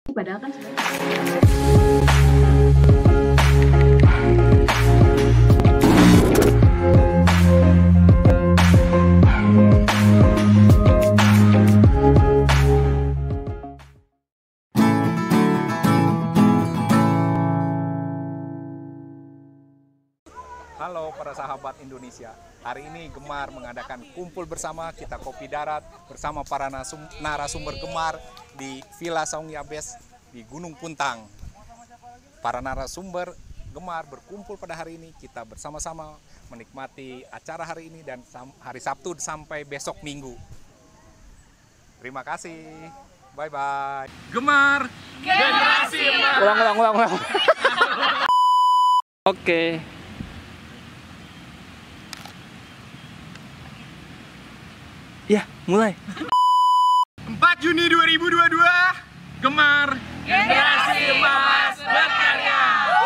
Padahal kan Halo para sahabat Indonesia, hari ini Gemar mengadakan kumpul bersama kita kopi darat bersama para narasumber Gemar di Villa Saung Yabes di Gunung Puntang. Para narasumber Gemar berkumpul pada hari ini, kita bersama-sama menikmati acara hari ini dan hari Sabtu sampai besok Minggu. Terima kasih, bye-bye. Gemar! Generasi emas! Ulang. Oke. Ya, mulai. 4 Juni 2022, Gemar Generasi Emas berkarya.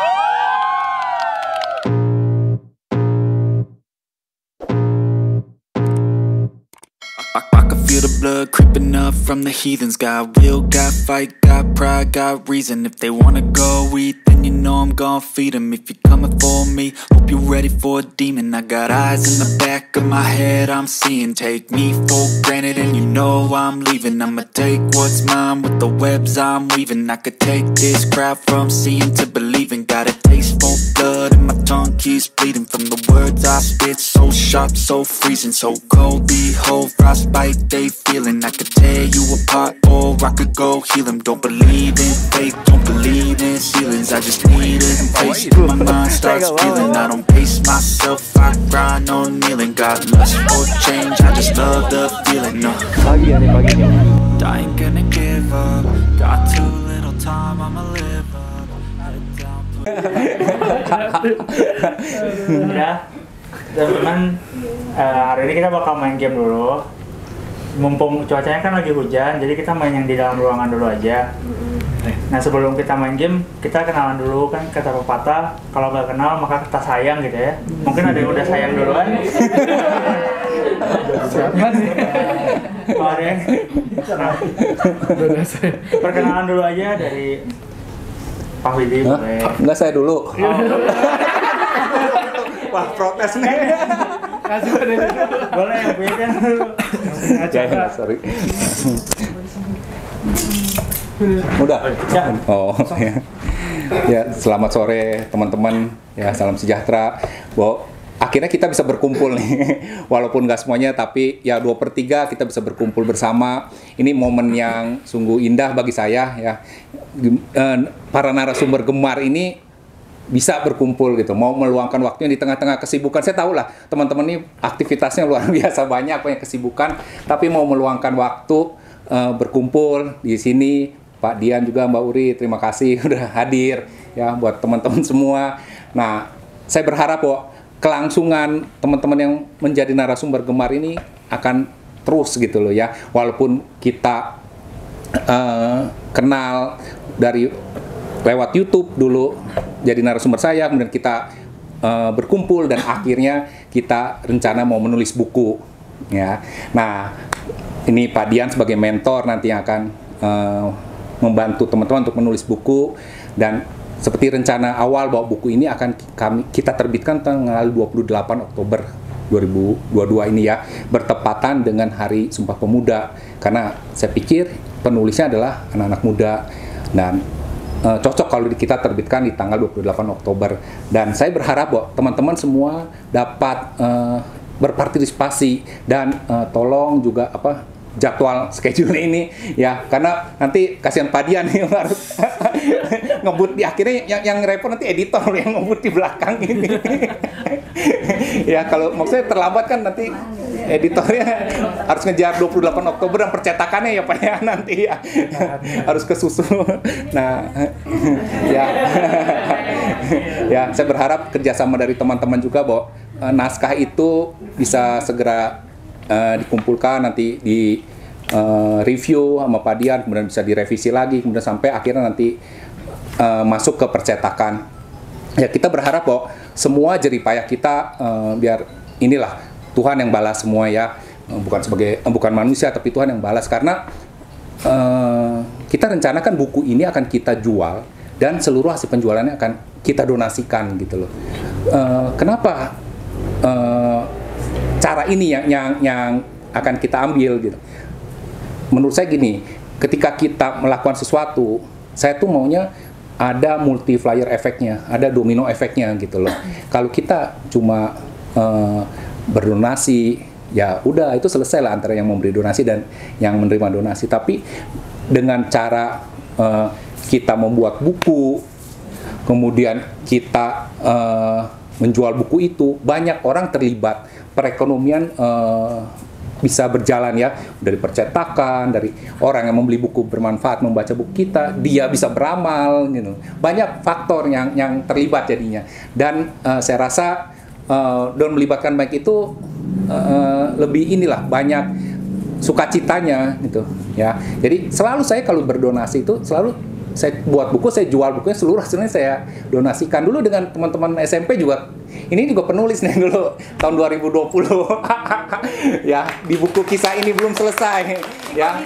I can feel the blood creeping up from the heathens. Got will, got fight, got pride, got reason. If they wanna go eat, then you know I'm gon' feed them. If you're coming for me, hope you're ready for a demon. I got eyes in the back of my head, I'm seeing. Take me for granted and you know I'm leaving. I'ma take what's mine with the webs I'm weaving. I could take this crowd from seeing to believing. Got a taste for blood and my tongue keeps bleeding. From the words I spit, so sharp, so freezing. So cold, behold, frostbite they feeling. I could tear you apart or I could go heal them. Don't believe in fate, don't believe in ceilings. I just need a taste, my mind starts feeling. I don't pace myself, I grind on kneeling. Got lust for change, I just love the feeling. No, I ain't gonna give up. Got too little time, I'ma live up. Head down, Udah, teman-teman, hari ini kita bakal main game dulu. Mumpung cuacanya kan lagi hujan, jadi kita main yang di dalam ruangan dulu aja. Nah, sebelum kita main game, kita kenalan dulu. Kan kata pepatah, kalau nggak kenal maka kita sayang gitu ya. Mungkin ada yang udah sayang duluan. Kalau ada yang perkenalan dulu aja dari Pak Widi, boleh. Enggak, saya dulu. Wah, protes nih. Boleh, beda dulu. Ya, sorry. Udah? Oh, ya. Ya, selamat sore teman-teman. Ya, salam sejahtera. Akhirnya kita bisa berkumpul nih. Walaupun nggak semuanya, tapi ya 2/3 kita bisa berkumpul bersama. Ini momen yang sungguh indah bagi saya ya. Para narasumber Gemar ini bisa berkumpul gitu, mau meluangkan waktunya di tengah-tengah kesibukan. Saya tahu lah teman-teman ini aktivitasnya luar biasa banyak kesibukan, tapi mau meluangkan waktu berkumpul di sini. Pak Dian juga, Mbak Uri, terima kasih udah hadir ya buat teman-teman semua. Nah, saya berharap kelangsungan teman-teman yang menjadi narasumber Gemar ini akan terus gitu loh ya, walaupun kita kenal dari lewat YouTube dulu jadi narasumber saya, kemudian kita berkumpul dan akhirnya kita rencana mau menulis buku ya. Nah, ini Pak Dian sebagai mentor nanti yang akan membantu teman-teman untuk menulis buku, dan seperti rencana awal bahwa buku ini akan kita terbitkan tanggal 28 Oktober 2022 ini ya, bertepatan dengan Hari Sumpah Pemuda, karena saya pikir penulisnya adalah anak-anak muda dan cocok kalau kita terbitkan di tanggal 28 Oktober. Dan saya berharap bahwa teman-teman semua dapat berpartisipasi dan tolong juga jadwal schedule ini ya, karena nanti kasihan Pak Dian nih harus ngebut di akhirnya, yang repot nanti editor yang ngebut di belakang ini. Ya, kalau maksudnya terlambat kan nanti editornya harus ngejar 28 Oktober dan percetakannya ya Pak ya, nanti ya harus kesusul. Nah, ya. Ya, saya berharap kerjasama dari teman-teman juga bahwa naskah itu bisa segera dikumpulkan, nanti di review sama Pak Dian, kemudian bisa direvisi lagi, kemudian sampai akhirnya nanti masuk ke percetakan. Ya, kita berharap bahwa semua jeripayah kita biar inilah Tuhan yang balas semua ya, bukan manusia tapi Tuhan yang balas, karena kita rencanakan buku ini akan kita jual dan seluruh hasil penjualannya akan kita donasikan gitu loh. Kenapa cara ini yang akan kita ambil gitu? Menurut saya gini, ketika kita melakukan sesuatu, saya tuh maunya ada multiplier efeknya, ada domino efeknya gitu loh. Kalau kita cuma berdonasi, ya udah itu selesai lah antara yang memberi donasi dan yang menerima donasi. Tapi dengan cara kita membuat buku, kemudian kita menjual buku itu, banyak orang terlibat, perekonomian bisa berjalan ya, dari percetakan, dari orang yang membeli buku bermanfaat membaca buku kita, dia bisa beramal gitu. Banyak faktor yang terlibat jadinya. Dan saya rasa dengan melibatkan bank itu lebih inilah banyak sukacitanya gitu ya. Jadi selalu saya kalau berdonasi itu selalu saya buat buku, saya jual bukunya, seluruh hasilnya saya donasikan. Dulu dengan teman-teman SMP juga, ini juga penulis nih dulu, tahun 2020. Ya, di buku kisah ini belum selesai. Ya.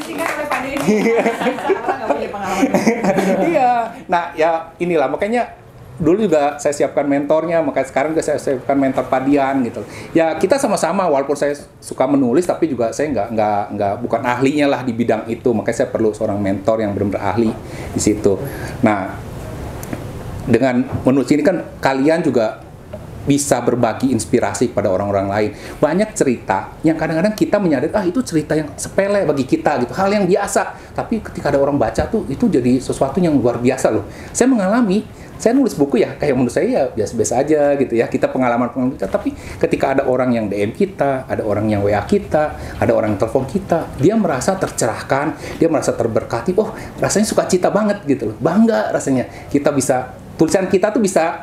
Iya, nah ya inilah, makanya dulu juga saya siapkan mentornya, makanya sekarang juga saya siapkan mentor Padian gitu. Ya kita sama-sama, walaupun saya suka menulis, tapi juga saya nggak bukan ahlinya lah di bidang itu, makanya saya perlu seorang mentor yang benar-benar ahli di situ. Nah, dengan menulis ini kan kalian juga bisa berbagi inspirasi kepada orang-orang lain. Banyak cerita yang kadang-kadang kita menyadari, itu cerita yang sepele bagi kita gitu, hal yang biasa. Tapi ketika ada orang baca tuh, itu jadi sesuatu yang luar biasa loh. Saya mengalami, saya nulis buku ya, kayak menurut saya ya biasa-biasa aja gitu ya, kita pengalaman kita, tapi ketika ada orang yang DM kita, ada orang yang WA kita, ada orang yang telepon kita, dia merasa tercerahkan, dia merasa terberkati, oh rasanya sukacita banget gitu loh, bangga rasanya, kita bisa, tulisan kita tuh bisa,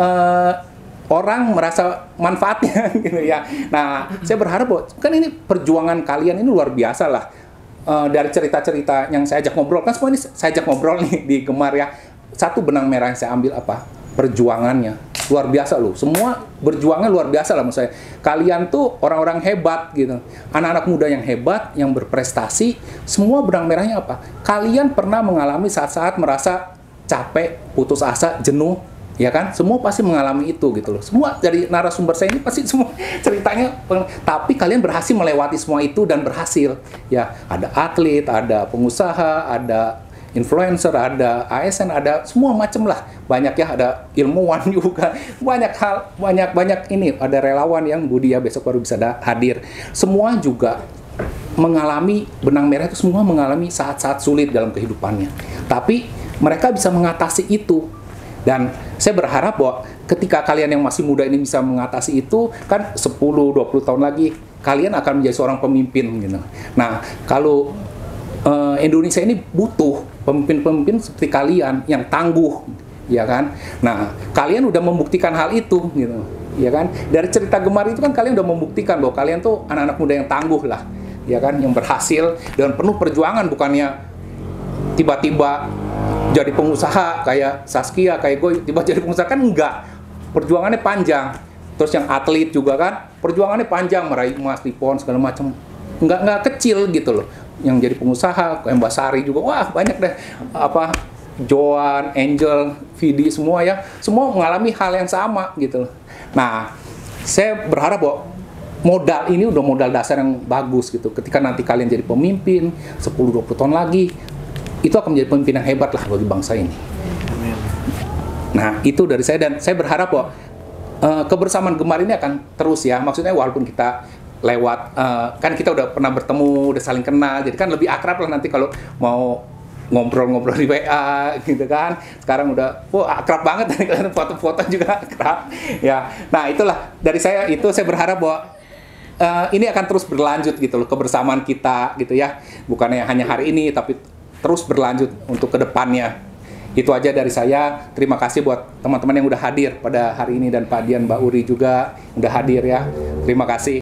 orang merasa manfaatnya gitu ya. Nah, saya berharap bahwa kan ini perjuangan kalian ini luar biasa lah, dari cerita-cerita yang saya ajak ngobrol, kan semua ini saya ajak ngobrol nih di Gemar ya. Satu benang merah yang saya ambil apa? Perjuangannya. Luar biasa loh. Semua berjuangnya luar biasa lah menurut saya. Kalian tuh orang-orang hebat gitu. Anak-anak muda yang hebat, yang berprestasi, semua benang merahnya apa? Kalian pernah mengalami saat-saat merasa capek, putus asa, jenuh, ya kan? Semua pasti mengalami itu gitu loh. Semua dari narasumber saya ini pasti semua ceritanya, tapi kalian berhasil melewati semua itu dan berhasil. Ya, ada atlet, ada pengusaha, ada influencer, ada ASN, ada semua macam lah, banyak ya, ada ilmuwan juga, banyak hal, banyak ini, ada relawan yang Budi ya besok baru bisa hadir. Semua juga mengalami benang merah itu, semua mengalami saat-saat sulit dalam kehidupannya. Tapi mereka bisa mengatasi itu. Dan saya berharap bahwa ketika kalian yang masih muda ini bisa mengatasi itu, kan 10-20 tahun lagi kalian akan menjadi seorang pemimpin gitu. Nah, kalau Indonesia ini butuh pemimpin-pemimpin seperti kalian yang tangguh, ya kan? Nah, kalian udah membuktikan hal itu, gitu, ya kan? Dari cerita Gemar itu kan kalian udah membuktikan bahwa kalian tuh anak-anak muda yang tangguh lah, ya kan? Yang berhasil dengan penuh perjuangan, bukannya tiba-tiba jadi pengusaha kayak Saskia, kayak gue tiba jadi pengusaha, kan enggak. Perjuangannya panjang. Terus yang atlet juga kan, perjuangannya panjang, meraih emas di PON segala macam. Enggak kecil gitu loh. Yang jadi pengusaha, kayak Mbak Sari juga, wah banyak deh, apa, Joan, Angel, Vidi, semua ya, semua mengalami hal yang sama gitu. Nah, saya berharap bahwa modal ini udah modal dasar yang bagus gitu. Ketika nanti kalian jadi pemimpin, 10-20 tahun lagi, itu akan menjadi pemimpin yang hebat lah bagi bangsa ini. Nah, itu dari saya, dan saya berharap bahwa kebersamaan Gemar ini akan terus ya, maksudnya walaupun kita lewat, kan kita udah pernah bertemu, udah saling kenal, jadi kan lebih akrab lah nanti kalau mau ngobrol-ngobrol di WA gitu kan. Sekarang udah, akrab banget, foto-foto juga akrab ya. Nah, itulah dari saya, itu saya berharap bahwa ini akan terus berlanjut gitu loh, kebersamaan kita gitu ya, bukannya hanya hari ini tapi terus berlanjut untuk kedepannya. Itu aja dari saya. Terima kasih buat teman-teman yang udah hadir pada hari ini, dan Pak Dian, Mbak Uri juga udah hadir ya. Terima kasih.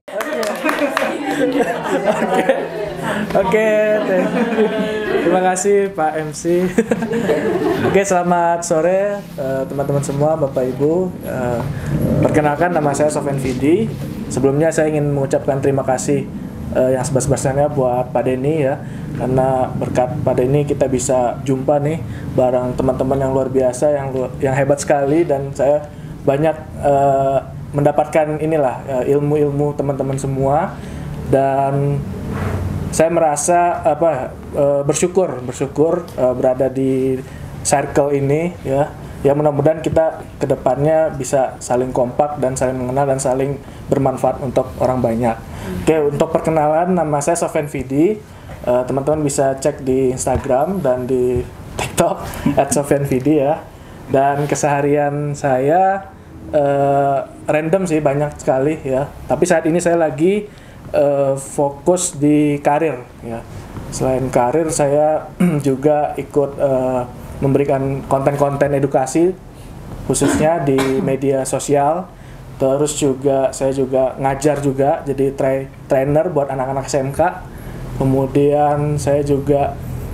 Oke, terima kasih Pak MC. Oke, selamat sore teman-teman semua, Bapak Ibu. Perkenalkan, nama saya Sofyan Vidi. Sebelumnya saya ingin mengucapkan terima kasih yang sebesar-besarnya buat Pak Denny ya, karena berkat pada ini kita bisa jumpa nih bareng teman-teman yang luar biasa, yang hebat sekali, dan saya banyak mendapatkan inilah ilmu-ilmu teman-teman semua, dan saya merasa bersyukur berada di circle ini ya. Ya mudah-mudahan kita kedepannya bisa saling kompak dan saling mengenal dan saling bermanfaat untuk orang banyak. Oke, untuk perkenalan, nama saya Sofyan Vidi. Teman-teman bisa cek di Instagram dan di TikTok @sofyanvidi ya. Dan keseharian saya random sih, banyak sekali ya. Tapi saat ini saya lagi fokus di karir ya. Selain karir, saya juga ikut memberikan konten-konten edukasi khususnya di media sosial. Terus juga saya juga ngajar juga, jadi trainer buat anak-anak SMK. Kemudian saya juga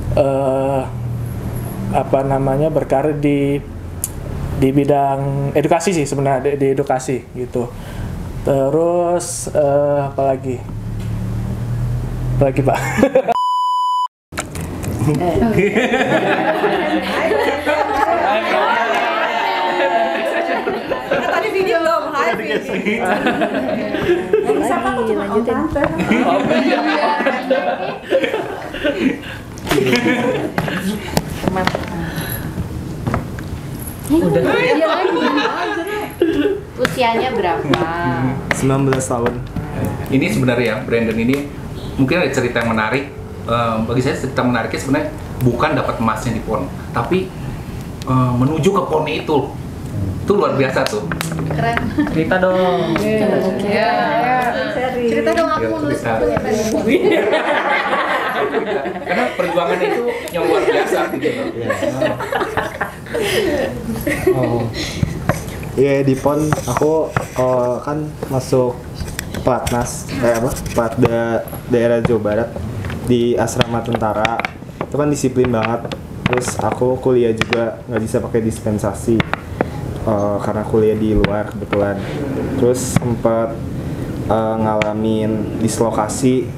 berkarir di bidang edukasi sih sebenarnya, di edukasi gitu. Terus apalagi Pak? Tadi video belum, hai video. Siapa tuh lanjutin? Udah. Usianya berapa? 19 tahun. Ini sebenarnya Brandon ini mungkin ada cerita yang menarik. Bagi saya cerita menariknya sebenarnya bukan dapat emasnya di PON, tapi menuju ke PON itu luar biasa tuh. Keren. Cerita dong. Ya. Cerita dong, aku mau nulis bukunya tadi. Karena perjuangan itu yang luar biasa gitu loh. Iya, di PON aku kan masuk Platnas, daerah Jawa Barat di asrama tentara. Itu kan disiplin banget. Terus aku kuliah juga nggak bisa pakai dispensasi karena kuliah di luar kebetulan. Terus sempat ngalamin dislokasi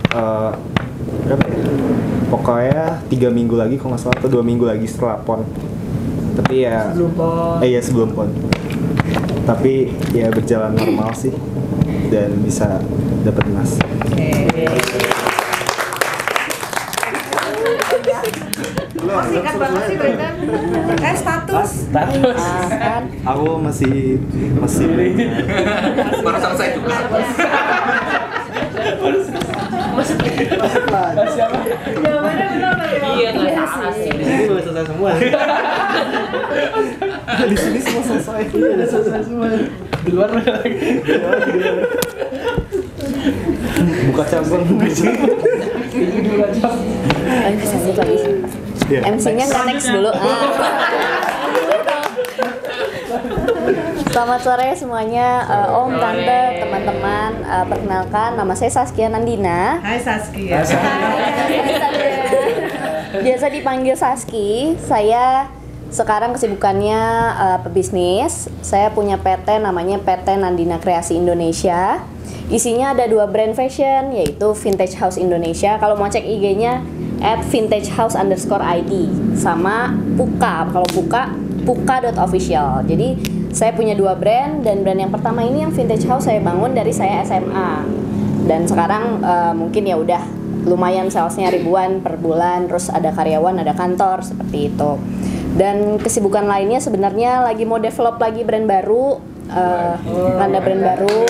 pokoknya 3 minggu lagi kalau nggak salah, atau 2 minggu lagi setelah PON. Tapi ya sebelum PON. Tapi ya berjalan normal sih dan bisa dapat emas. Singkat banget sih Brandon. Status. Aku masih Baru selesai juga. Jawabannya benar ya? Iya, nggak salah sih. Ini udah selesai semua. Di sini semua selesai. Udah selesai semua. Di luar lagi. Buka cabang. MC-nya nggak next dulu. Selamat sore semuanya, Om, Tante, teman-teman. Perkenalkan, nama saya Saskia Nandina. Hai Saskia. Biasa dipanggil Saski. Saya sekarang kesibukannya pebisnis. Saya punya PT namanya PT Nandina Kreasi Indonesia. Isinya ada 2 brand fashion, yaitu Vintage House Indonesia. Kalau mau cek IG-nya @vintagehouse_id, sama Puka. Kalau puka.official. Jadi saya punya 2 brand, dan brand yang pertama ini yang Vintage House saya bangun dari saya SMA. Dan sekarang mungkin ya udah lumayan salesnya ribuan per bulan, terus ada karyawan, ada kantor, seperti itu. Dan kesibukan lainnya sebenarnya lagi mau develop lagi brand baru, ada brand baru.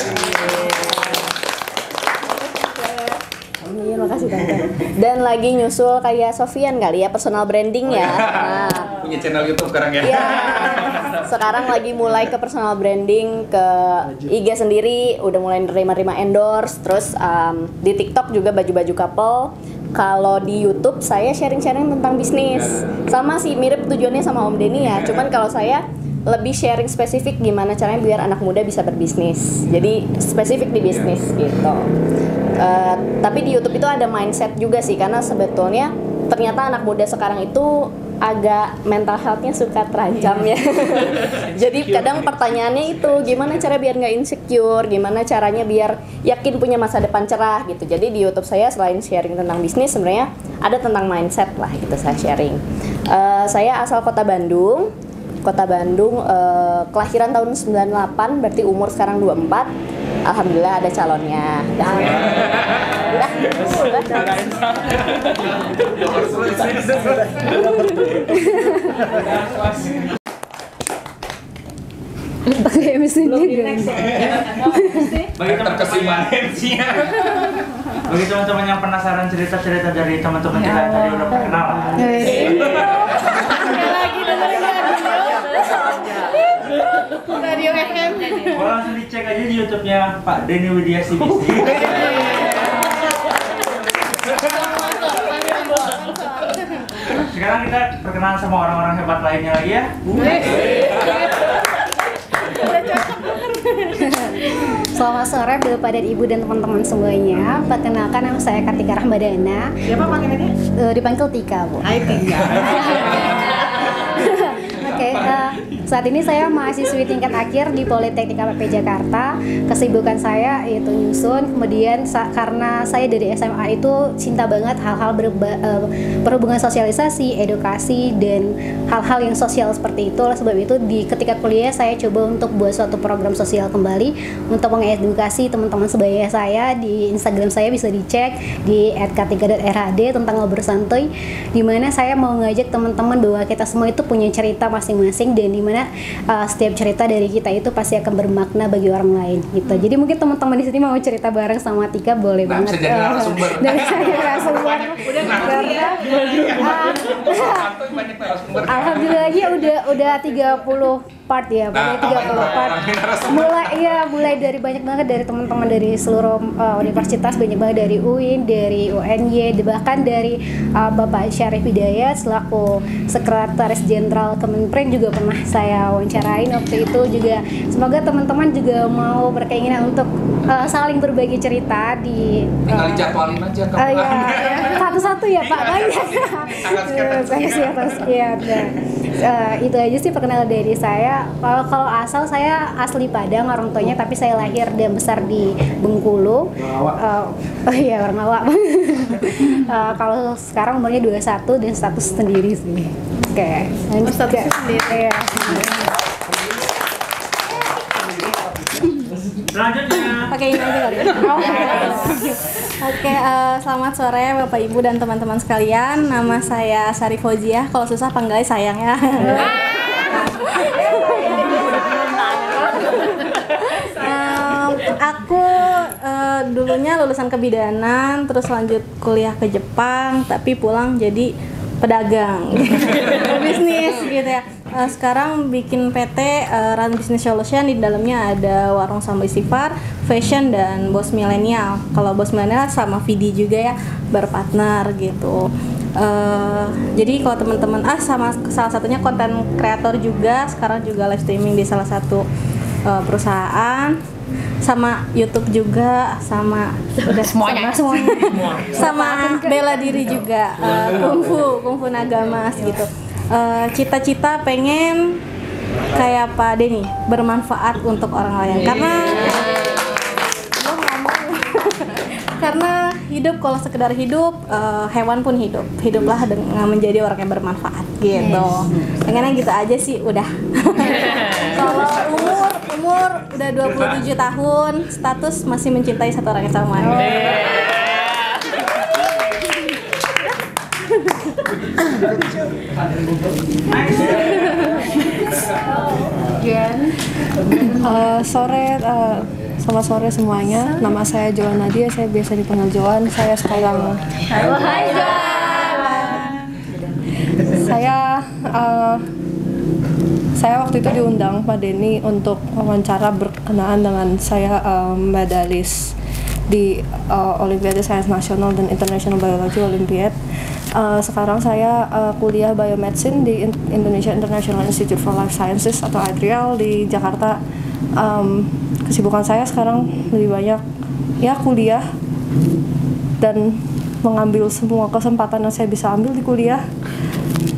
Makasih Tante. Dan lagi nyusul kayak Sofyan kali ya, personal branding ya. Punya channel YouTube sekarang ya. Iya. Sekarang lagi mulai ke personal branding, ke IG sendiri, udah mulai nerima endorse. Terus di TikTok juga baju-baju couple. Kalau di YouTube saya sharing-sharing tentang bisnis. Sama sih, mirip tujuannya sama Om Denny ya. Cuman kalau saya lebih sharing spesifik gimana caranya biar anak muda bisa berbisnis. Jadi spesifik di bisnis gitu. Tapi di YouTube itu ada mindset juga sih, karena sebetulnya ternyata anak muda sekarang itu agak mental health-nya suka terancam ya. Jadi kadang pertanyaannya itu gimana cara biar nggak insecure, gimana caranya biar yakin punya masa depan cerah gitu. Jadi di YouTube saya selain sharing tentang bisnis sebenarnya ada tentang mindset lah gitu saya sharing. Saya asal Kota Bandung, kelahiran tahun 98, berarti umur sekarang 24. Alhamdulillah ada calonnya. Pakai mesinnya Bagi teman-teman yang penasaran cerita-cerita dari teman-teman kita yang tadi udah kenal. lagi dengerin Radio FM. Boleh langsung dicek aja di YouTube-nya Pak Denny Widiasi Bisnis. Sekarang kita perkenalan sama orang-orang hebat lainnya lagi ya. Selamat sore Bapak dan Ibu dan teman-teman semuanya. Perkenalkan nama saya Kartika Rahmadana. Siapa panggilannya? Dipanggil Tika, Bu. Hai Tika. Oke, saat ini saya mahasiswi tingkat akhir di Politeknik APP Jakarta. Kesibukan saya yaitu nyusun, kemudian karena saya dari SMA itu cinta banget hal-hal berhubungan sosialisasi, edukasi, dan hal-hal yang sosial seperti itu. Oleh sebab itu ketika kuliah saya coba untuk buat suatu program sosial kembali untuk mengedukasi teman-teman sebaya saya. Di Instagram saya bisa dicek di @kartika.rhd tentang ngobrol santuy, dimana saya mau ngajak teman-teman bahwa kita semua itu punya cerita masing-masing dan dimana setiap cerita dari kita itu pasti akan bermakna bagi orang lain gitu. Jadi mungkin teman-teman di sini mau cerita bareng sama Tika boleh banget. Bisa jadi narasumber. Dari saya narasumber. Alhamdulillah udah 30 part ya, mulai 30 part. Mulai dari banyak banget dari teman-teman dari seluruh universitas, banyak banget dari UIN, dari UNY, bahkan dari Bapak Syarif Hidayat selaku Sekretaris Jenderal Kemenprin juga pernah saya wawancarain waktu itu juga. Semoga teman-teman juga mau berkeinginan untuk saling berbagi cerita di tinggal dijadwalin aja satu-satu ya Pak, banyak. Saya siap. Itu aja sih perkenalan dari saya. Kalau asal saya asli Padang orang tuanya, tapi saya lahir dan besar di Bengkulu. Orang Awak. Kalau sekarang umurnya 21 dan status sendiri sih. Oke. Status sendiri. Selanjutnya. Pakai ini aja kali. Oke, selamat sore Bapak Ibu dan teman-teman sekalian. Nama saya Sari Fauziah. Kalau susah panggilnya sayang ya. Aku dulunya lulusan kebidanan, terus lanjut kuliah ke Jepang, tapi pulang jadi pedagang, bisnis gitu ya. Sekarang bikin PT Run Business Solution, di dalamnya ada warung sambal sifar, fashion, dan bos milenial. Kalau bos milenial sama Vidi juga ya, berpartner gitu. Jadi kalau teman-teman sama salah satunya konten kreator juga, sekarang juga live streaming di salah satu perusahaan, sama YouTube juga, sama semuanya. Sama bela diri juga, kungfu Nagamas gitu. Cita-cita pengen kayak Pak Denny, bermanfaat untuk orang lain, karena hidup kalau sekedar hidup, hewan pun hiduplah dengan menjadi orang yang bermanfaat gitu. Pengennya gitu aja sih udah. Kalau umur udah 27 tahun, status masih mencintai satu orang yang sama. Selamat sore semuanya. Nama saya Joan Nadia, saya biasa dipanggil Joan. Saya sekarang saya waktu itu diundang Pak Denny untuk wawancara berkenaan dengan saya medalis di Olimpiade Sains Nasional dan International Biology Olympiad. Sekarang saya kuliah biomedicine di Indonesia International Institute for Life Sciences atau IDRIAL di Jakarta. Kesibukan saya sekarang lebih banyak ya kuliah dan mengambil semua kesempatan yang saya bisa ambil di kuliah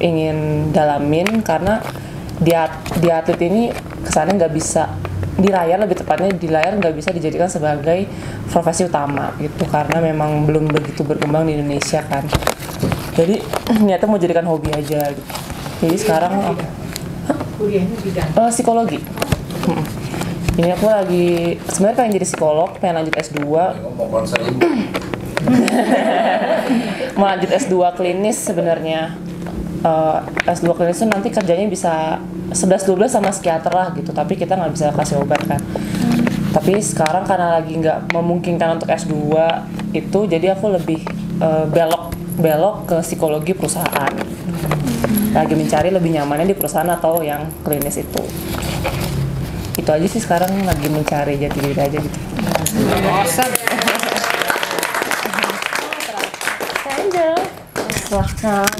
ingin dalamin karena di atlet ini kesannya nggak bisa di layar, lebih tepatnya di layar nggak bisa dijadikan sebagai profesi utama gitu karena memang belum begitu berkembang di Indonesia kan. Jadi niatnya mau jadikan hobi aja gitu. Jadi sekarang Kuliahnya bidang psikologi. Ini aku lagi sebenarnya pengen jadi psikolog, pengen lanjut S2. Mau lanjut S2 klinis sebenarnya. S2 klinis itu nanti kerjanya bisa 11-12 sama psikiater lah gitu, tapi kita nggak bisa kasih obat kan. Tapi sekarang karena lagi nggak memungkinkan untuk S2 itu, jadi aku lebih belok ke psikologi perusahaan. Lagi mencari lebih nyamannya di perusahaan atau yang klinis itu. Itu aja sih sekarang lagi mencari jati diri aja gitu. Awesome. Angel. Silahkan.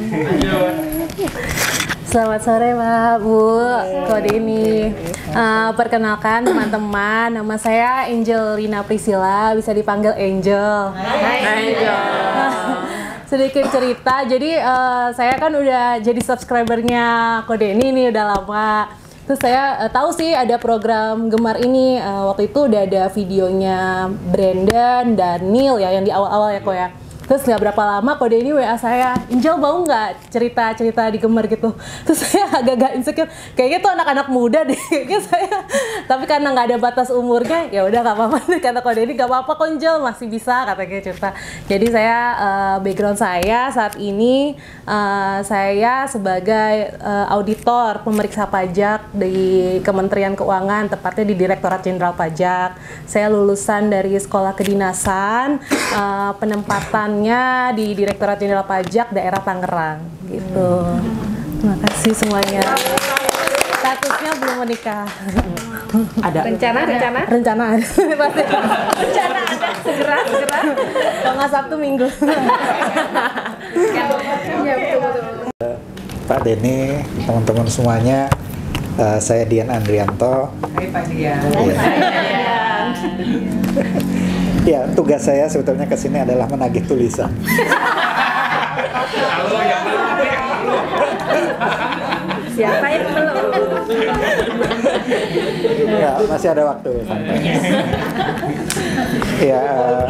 Selamat sore Pak, Bu, Kode ini. Perkenalkan teman-teman, nama saya Angelina Priscilla, bisa dipanggil Angel. Angel. Sedikit cerita, jadi saya kan udah jadi subscribernya Kode ini nih udah lama. Terus saya tahu sih ada program Gemar ini, waktu itu udah ada videonya Brandon dan Neil ya yang di awal-awal ya kok ya. Terus nggak berapa lama Kode ini WA saya, Angel mau nggak cerita-cerita di Gemar gitu. Terus saya agak-agak insecure, kayaknya tuh anak-anak muda deh kayaknya saya. Tapi karena nggak ada batas umurnya, ya udah nggak apa-apa deh kata Kode ini, nggak apa-apa kok Angel, masih bisa katanya cerita. Jadi saya background saya saat ini saya sebagai auditor pemeriksa pajak di Kementerian Keuangan, tepatnya di Direktorat Jenderal Pajak. Saya lulusan dari Sekolah Kedinasan, penempatannya di Direktorat Jenderal Pajak daerah Tangerang gitu. Terima kasih semuanya. Statusnya belum menikah. Ada rencana pasti rencana ada segera kalau nggak Sabtu Minggu. Pak Denny, teman-teman semuanya, saya Dian Andrianto. Hai Pak Dian. Ya, tugas saya sebetulnya ke sini adalah menagih tulisan. Siapa yang belum? Ya, masih ada waktu santai. Ya,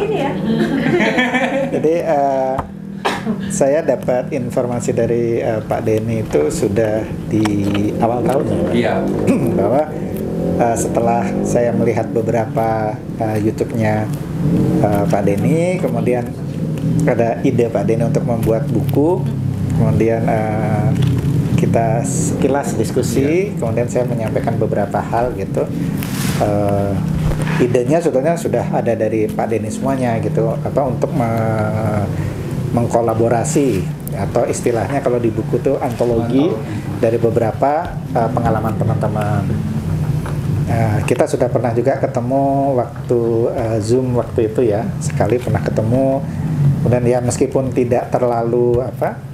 jadi saya dapat informasi dari Pak Denny itu sudah di awal tahun, Iya. bahwa setelah saya melihat beberapa YouTube-nya Pak Denny, kemudian ada ide Pak Denny untuk membuat buku, kemudian kita sekilas diskusi, kemudian saya menyampaikan beberapa hal gitu. Idenya sebetulnya sudah ada dari Pak Denny semuanya gitu, untuk mengkolaborasi atau istilahnya kalau di buku tuh antologi dari beberapa pengalaman teman-teman. Kita sudah pernah juga ketemu waktu Zoom waktu itu ya, sekali pernah ketemu. Kemudian ya meskipun tidak terlalu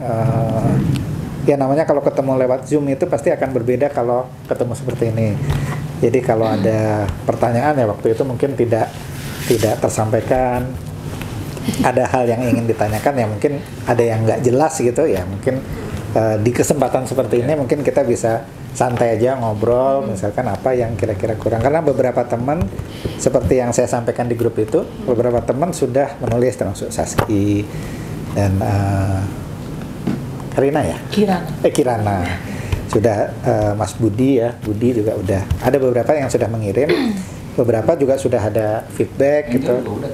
ya namanya kalau ketemu lewat Zoom itu pasti akan berbeda kalau ketemu seperti ini. Jadi kalau ada pertanyaan ya waktu itu mungkin tidak tersampaikan, ada hal yang ingin ditanyakan ya mungkin ada yang nggak jelas gitu ya, mungkin di kesempatan seperti ini mungkin kita bisa santai aja ngobrol, misalkan apa yang kira-kira kurang, karena beberapa teman seperti yang saya sampaikan di grup itu, beberapa teman sudah menulis termasuk Saski dan Kirana sudah, Mas Budi ya, Budi juga udah ada beberapa yang sudah mengirim, beberapa juga sudah ada feedback gitu.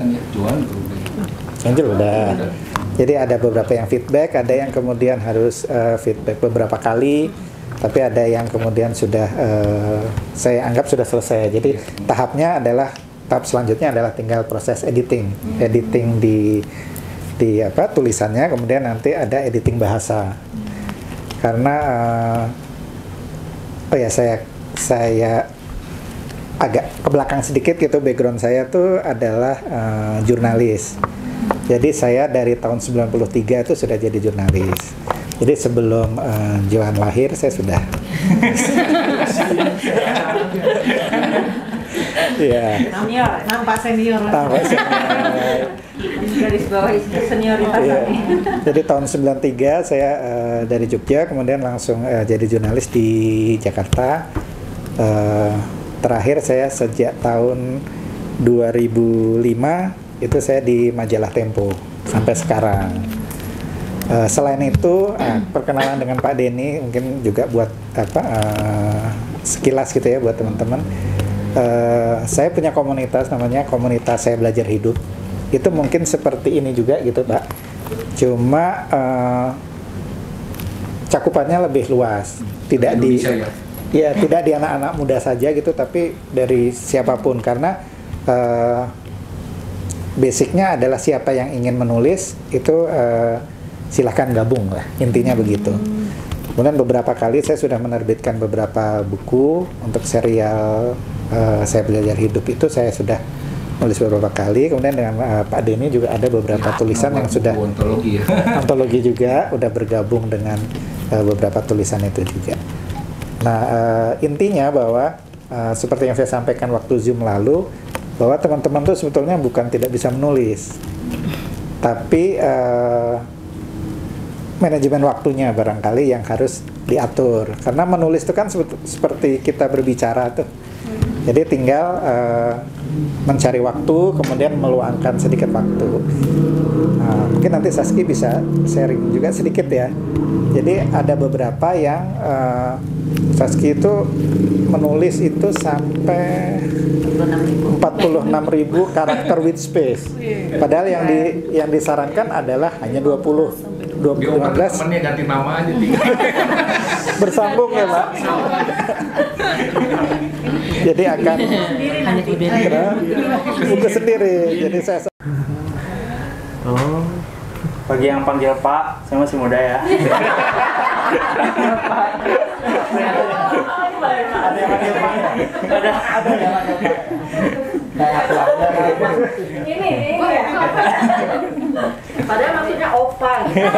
Angel udah. Jadi ada beberapa yang feedback, ada yang kemudian harus feedback beberapa kali, tapi ada yang kemudian sudah saya anggap sudah selesai. Jadi tahap selanjutnya adalah tinggal proses editing di tulisannya, kemudian nanti ada editing bahasa. Karena saya agak ke belakang sedikit gitu, background saya tuh adalah jurnalis. Jadi saya dari tahun 93 itu sudah jadi jurnalis. Jadi sebelum Johan lahir saya sudah. Iya. Nampak senior. garis bawah senioritas Iya. nih. Jadi tahun 93 saya dari Jogja, kemudian langsung jadi jurnalis di Jakarta. Terakhir saya sejak tahun 2005 itu saya di majalah Tempo sampai sekarang. Selain itu perkenalan dengan Pak Denny mungkin juga buat sekilas gitu ya buat teman-teman. Saya punya komunitas namanya Komunitas Saya Belajar Hidup. Itu mungkin seperti ini juga gitu Pak. Cuma cakupannya lebih luas. Tidak di tidak di anak-anak muda saja gitu, tapi dari siapapun karena basicnya adalah siapa yang ingin menulis itu silahkan gabung lah, intinya begitu. Kemudian beberapa kali saya sudah menerbitkan beberapa buku untuk serial Saya Belajar Hidup itu saya sudah nulis beberapa kali. Kemudian dengan Pak Denny juga ada beberapa tulisan yang sudah antologi ya. Antologi juga udah bergabung dengan beberapa tulisan itu juga. Nah intinya bahwa seperti yang saya sampaikan waktu Zoom lalu, bahwa teman-teman tuh sebetulnya bukan tidak bisa menulis, tapi manajemen waktunya barangkali yang harus diatur. Karena menulis itu kan seperti kita berbicara tuh. Jadi tinggal mencari waktu, kemudian meluangkan sedikit waktu. Mungkin nanti Saski bisa sharing juga sedikit ya. Jadi ada beberapa yang Saski itu menulis itu sampai 46.000 karakter with space. Padahal yang disarankan adalah hanya 15. Temennya ganti nama aja bersambung ya Pak. Jadi akan buku sendiri. Jadi saya bagi yang panggil Pak, saya masih muda ya. Ada yang panggil Pak. Ada yang panggil Pak. Ini padahal maksudnya opa.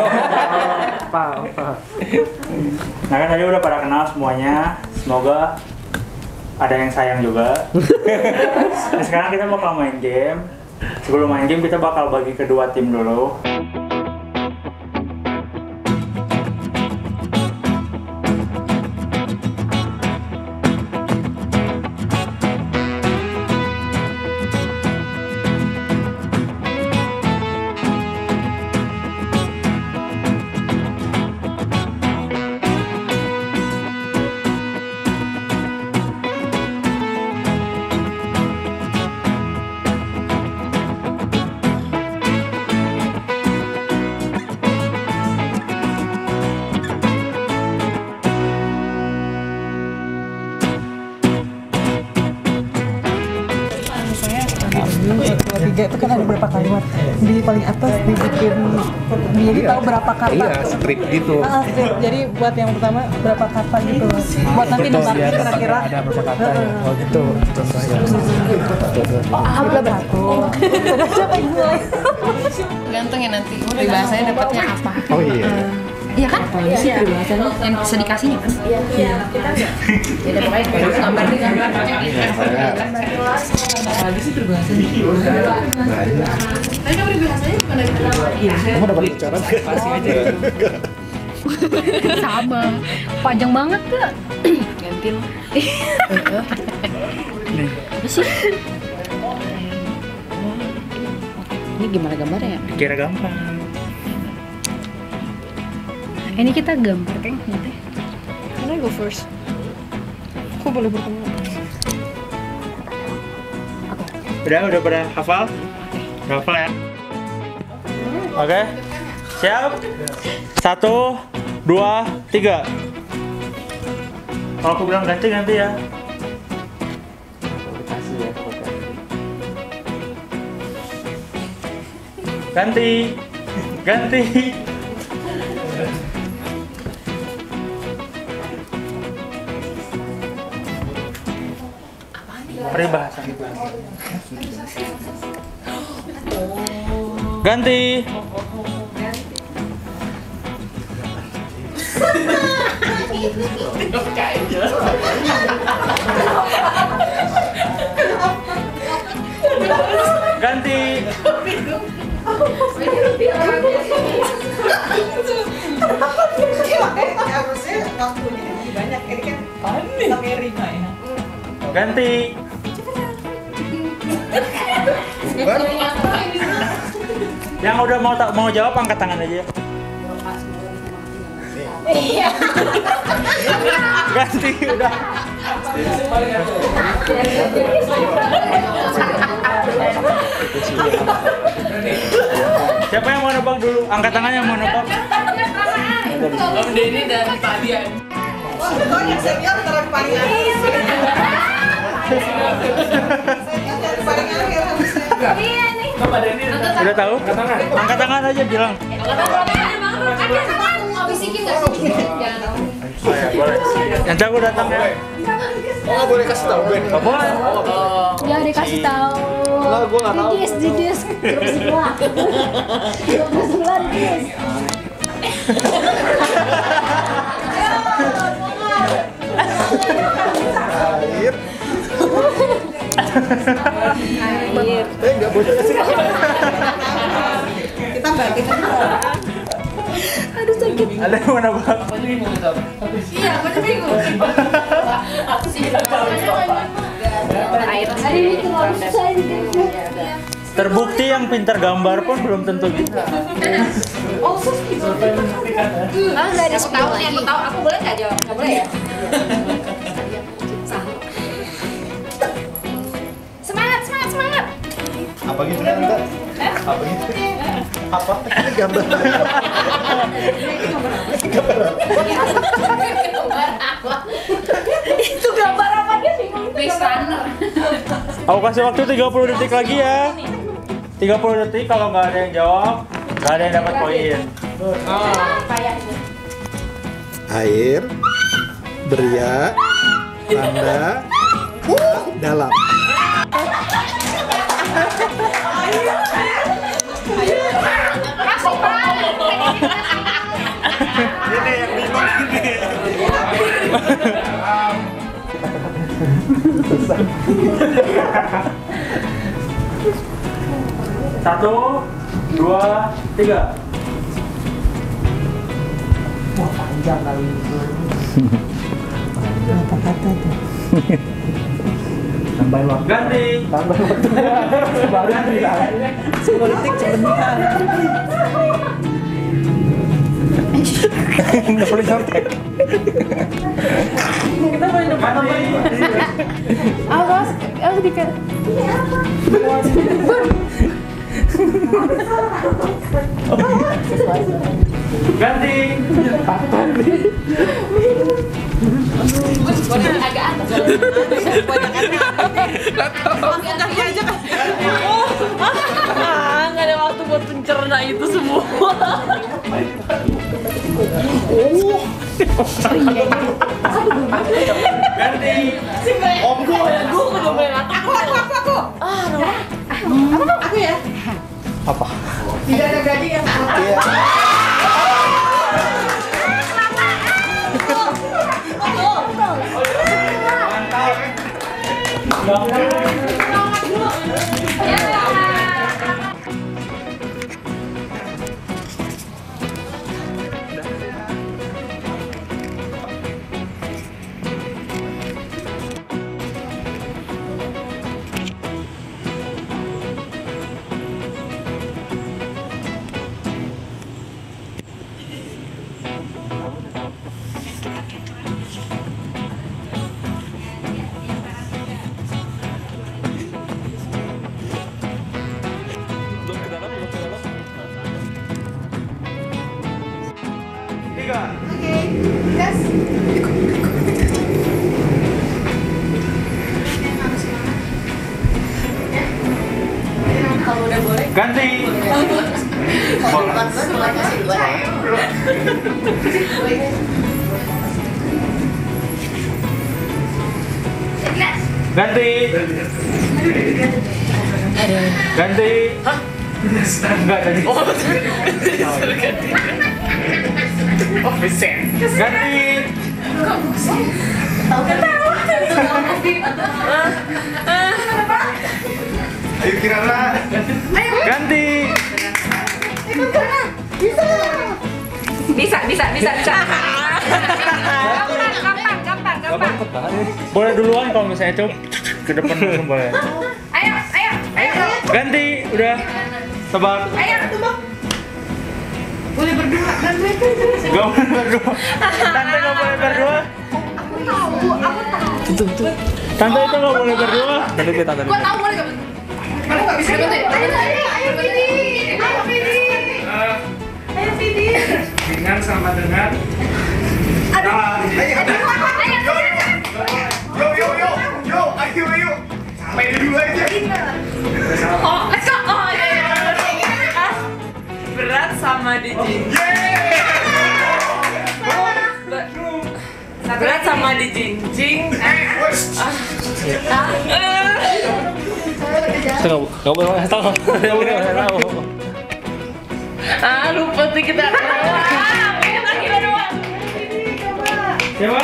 Opa. Nah kan tadi udah pada kenal semuanya. Semoga ada yang sayang juga. Nah, sekarang kita bakal main game. Sebelum main game kita bakal bagi kedua tim dulu. Itu kan ada berapa kalimat di paling atas dibikin jadi tahu berapa kata. Iya, strip gitu. Strip. Jadi buat yang pertama berapa kata gitu. Buat nanti nebaknya kira-kira ada berapa kata. Oh gitu contohnya. Siapa yang mulai? Gantung ya nanti peribahasanya dapatnya apa. Oh iya. Iya kan? Iya. Yang sedikasinya kan? Iya. Kita enggak. Ya udah pokoknya harus gambar di gambar. Lagi sih peribahasa. Tapi kan peribahasanya cuma dari Kamu dapat bicara pasti aja. sama. Panjang banget tuh. Ganti lo. Apa sih? Ini gimana gambarnya? Kira gampang. Ini kita gambar kan nanti. Can I go first? Aku boleh bertanya. Udah pada hafal? Udah hafal ya? Oke. Siap? 1, 2, 3. Kalau aku bilang ganti ya. Ganti. Peribahasa. Ganti. Ganti. Ganti. Yang udah mau jawab angkat tangan aja. Iya. Ganti udah. Siapa yang mau nebak dulu? Angkat tangan yang mau nebak. Om Denny dan Pak Dian. Oh, yang senior taruh paling akhir. Paling akhir harusnya. Iya nih. Bapak Denny Udah tahu? Angkat tangan aja bilang. Yang jago datang ya. Oh, boleh kasih tahu Ben? Nggak boleh. Ya dikasih tahu. Lah, gua nggak tahu. Di dis grup sebelah. Grup sebelah di dis. Air. Nggak boleh kasih tahu. Kita bagi. Aduh sakit. Ada yang mau nebak? Iya, bener bingung. Aku sih Hari ini terlalu susah ini. Terbukti yang pintar gambar pun belum tentu bisa. Oh, Nggak ada aku tahu nih, aku tahu. Aku boleh nggak jawab? Nggak boleh ya? Semangat, semangat, semangat. Apa gitu kan? Apa gitu? Apa? Ini gambar. Gambar apa? Itu gambar apa dia bingung. Face runner. Aku kasih waktu 30 detik lagi ya. 30 detik, kalau nggak ada yang jawab, nggak ada yang dapat poin. Air, beria, tanda, dalam. Ini yang bingung ini. Satu, dua, tiga. Wah, panjang kali itu. Apa kata tuh? Tambahin waktu. Ganti. Tambahin waktu. Baru bilang. 10 detik sebentar. Nggak boleh nyontek. Kita boleh depan apa ini? Awas, awas dikit. Ganti. Agak atas. Langsung kaki aja kan. Nggak ada waktu buat mencerna itu semua. Ganti. Om gue udah main aku. Aku ya. Apa? Tidak ada gading yang Iya. Kalau udah boleh. Ganti. Ganti. Ganti. Hah? Enggak tadi. Oh, ganti. Oh, bisa. Ganti. Tahu kan? Ayo Kirana. Ganti. Bisa. Gampang. Boleh duluan kalau misalnya Cuk ke depan langsung boleh. Ayo. Ganti, udah. Sabar. Ayo, tumbang. Boleh berdua. Gak boleh berdua. Tante gak boleh berdua. Aku tahu. Tuh. Tante itu gak boleh berdua. Tadi kita tadi. Gua tahu boleh gak? Boleh gak bisa bantu ya? Ayo, Vidi. Ayo, Vidi. Dengan sama dengan. Ayo. Main dulu aja. Oh, let's go. Oh, iya. Berat sama dijinjing. Berat sama dijinjing. Nggak boleh tahu. Lupa sih kita. Siapa?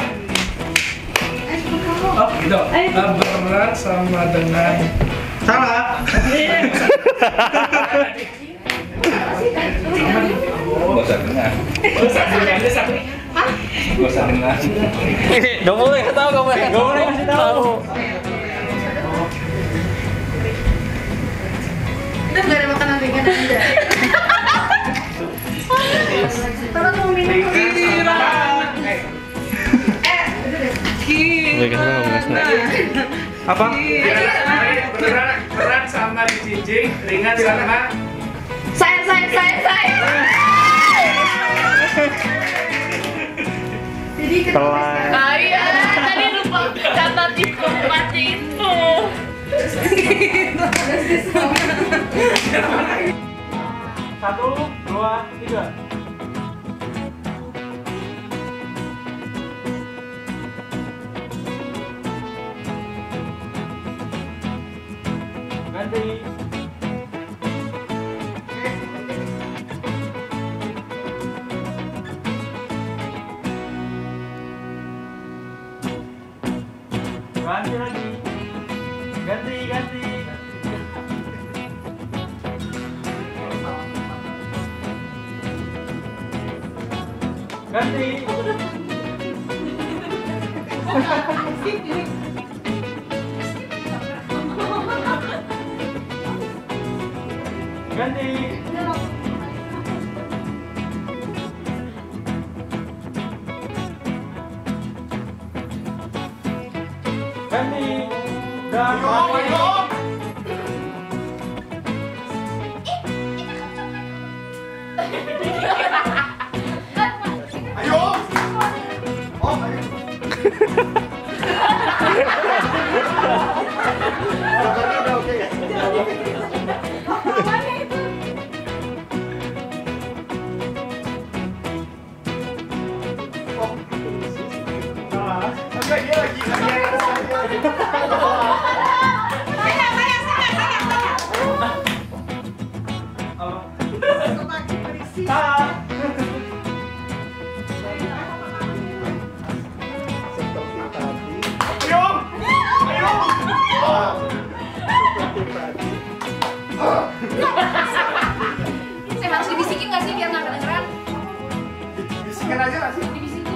Oh, gitu. Berat sama dengan. Salah. Gak usah dengar. Gak usah dengar. Gak boleh tahu, gak boleh kasih tahu. Udah gak ada makanan ringan aja. Terus mau minum. Apa? Berat sama dijinjing, ringan sama. Saya. Jadi Pelan. iya, tadi lupa catat di tempat itu. Satu, dua, tiga. Ganti. Ganti lagi. Ganti. Saya harus dibisikin nggak sih biar nggak kedengeran? Bisikin aja nggak sih? Dibisikin.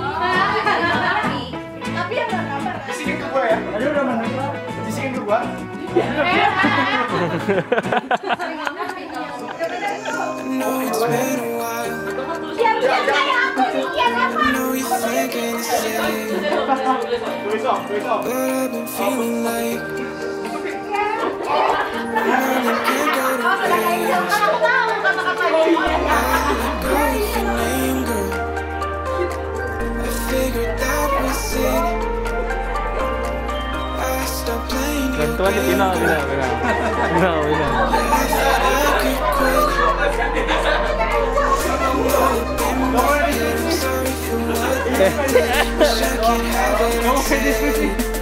Tapi yang nggak kabar. Bisikin ke gue ya. Tadi udah mendengar. Bisikin ke gue. Bantuan di final. Kamu diskusi.